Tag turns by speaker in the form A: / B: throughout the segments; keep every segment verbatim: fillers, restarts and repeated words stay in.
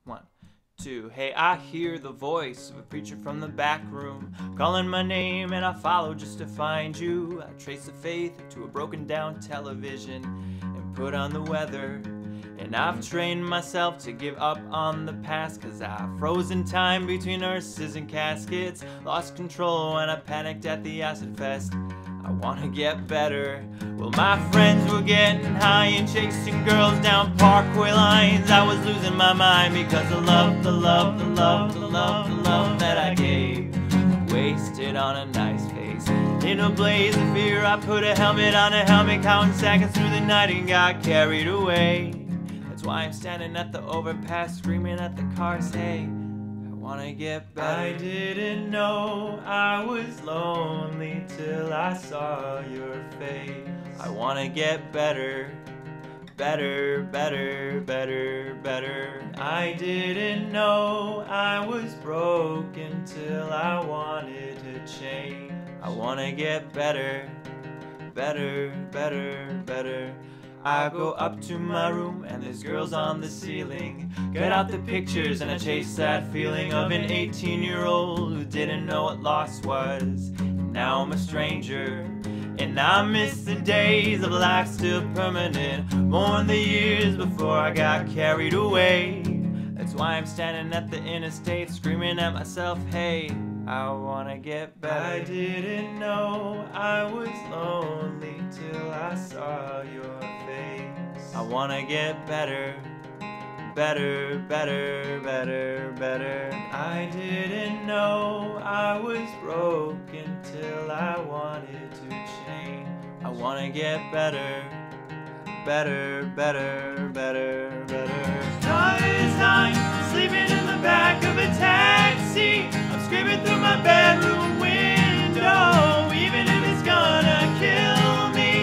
A: One, two. Hey, I hear the voice of a preacher from the back room calling my name, and I follow just to find you. I trace the faith to a broken down television and put on the weather. And I've trained myself to give up on the past, cause I've frozen time between hearses and caskets, lost control when I panicked at the acid fest. I wanna get better. Well, my friends were getting high and chasing girls down parkway lines. I was losing my mind because the love, the love, the love, the love, the love that I gave wasted on a nice face. In a blaze of fear, I put a helmet on a helmet, counting seconds through the night and got carried away. That's why I'm standing at the overpass, screaming at the cars, hey, I wanna get better. I didn't know I was lonely till I saw your face. I wanna get better, better, better, better, better. I didn't know I was broken till I wanted to change. I wanna get better, better, better, better. I go up to my room and there's girls on the ceiling. Get out the pictures and I chase that feeling of an eighteen year old who didn't know what loss was. Now I'm a stranger, and I miss the days of life still permanent, more than the years before I got carried away. That's why I'm standing at the interstate screaming at myself, hey, I wanna get better. I didn't know I was lonely till I saw your face. I wanna get better, better, better, better, better. I didn't know I was broken till I wanted to change. I wanna get better, better, better, better, better. Night time, sleeping in the back of a taxi. I'm screaming through my bedroom window, even if it's gonna kill me.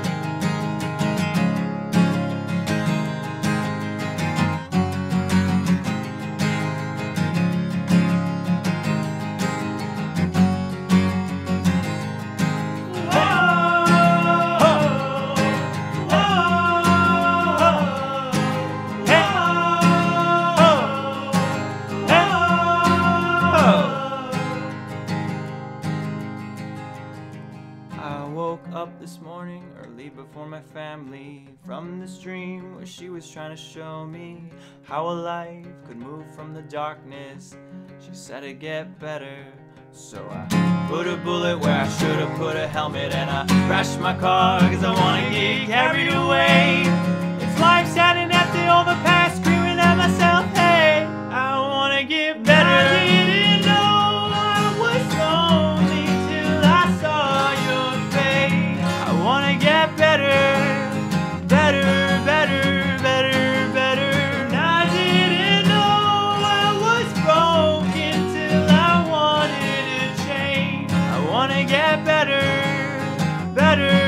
A: I woke up this morning early before my family, from this dream where she was trying to show me how a life could move from the darkness. She said it'd get better, so I put a bullet where I should have put a helmet, and I crashed my car cause I wanna get carried away. It's life standing at the overpass screaming at myself, hey, I wanna get better. I didn't know I was lonely till I saw your face. I wanna get better, better, better, better, better. And I didn't know I was broken till I wanted to change. I wanna get better, better.